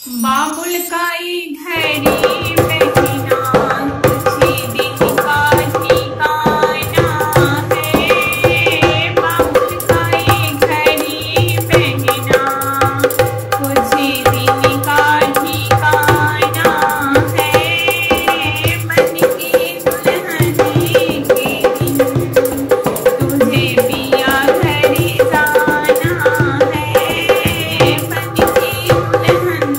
बाबुल काई घड़ी बहिना कुछ दिन का ठिकाना है। बाबुल काई घड़ी बहिना कुछ दिन का ठिकाना है। मन की दुल्हन के दिन तुझे पिया घड़ी जाना है। मन की दुल्हन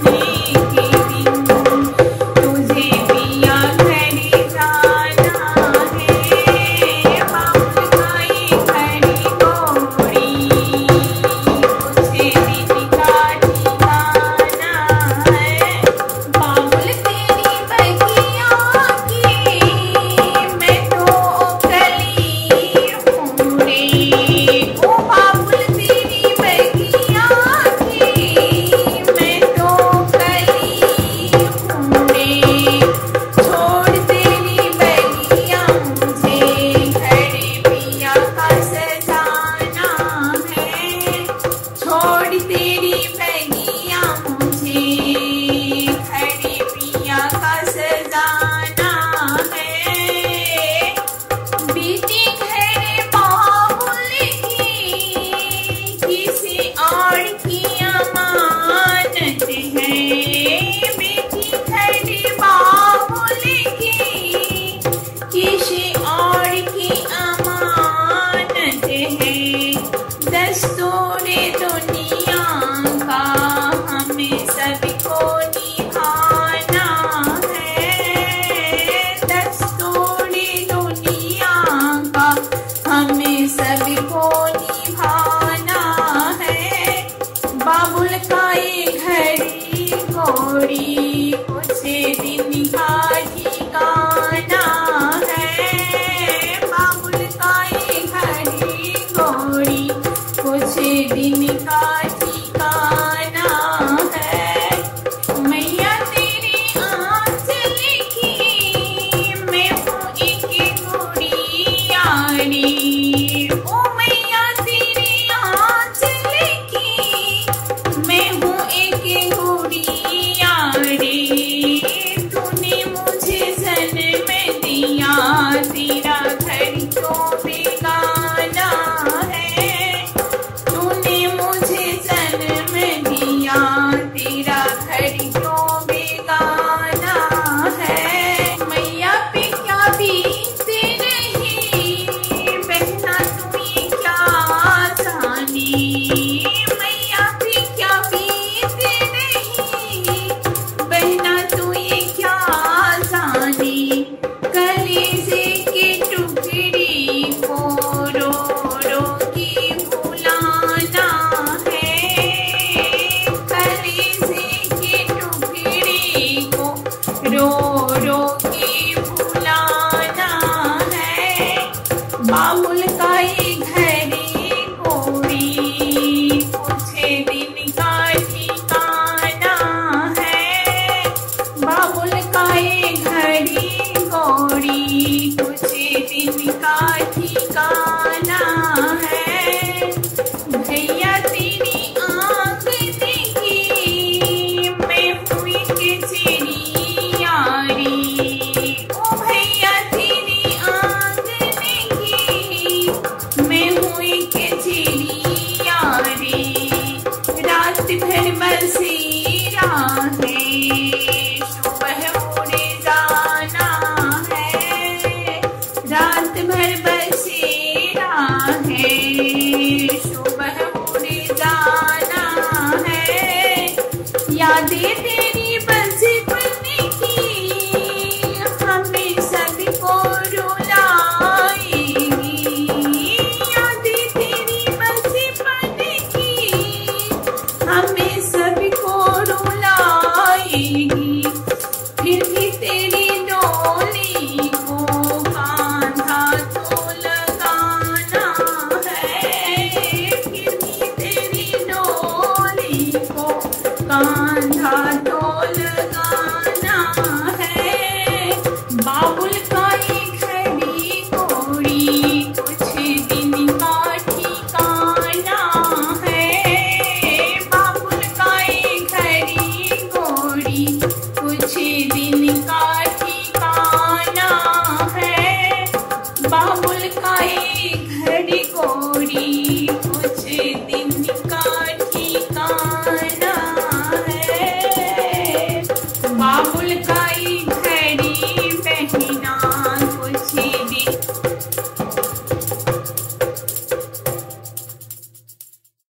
कुछ दिन का ठिकाना है। बाबुल काई घड़ी घोड़ी कुछ दिन का ठिकाना है। मैया तेरी आंचल की मैं हूँ एक गुड़ियारी। ओ मैया तेरी आंचल की मैं हूँ एक गुड़ियारी। तूने मुझे जन्म दिया तेरा घर क्यों बेगाना है। तूने मुझे जन्म दिया तेरा घर क्यों बेगाना है। मैया पे क्या बीतती रही बहना तू ये क्या जानी। मैया पे क्या बीतती रही बहना तू ये क्या जानी। कलेजे के टुकड़ी को रो रो के भुलाना है। कलेजे के टुकड़ी को रो रो के भुलाना है। बाबुल काई घड़ी घोड़ी कुछ दिन का ठिकाना है। बाबुल काई घड़ी घोड़ी कुछ दिन का ठिकाना है। भैया तेरी आंगन की मैं हुई के चिड़ियारी। ओ भैया तेरी आंगन की मैं हुई के चिड़ियारी। रात भर बसेरा है सुबह उड़ जाना है। रात भर बसेरा है सुबह उड़ जाना है। यादें तेरी बचपन की हमें सबको रुलाएगी। यादें तेरी बचपन की हमें सबको रुलाएगी। फिर भी तेरी डोली को कांधा तो लगाना है। फिर भी तेरी डोली को कांधा तो बाबुल का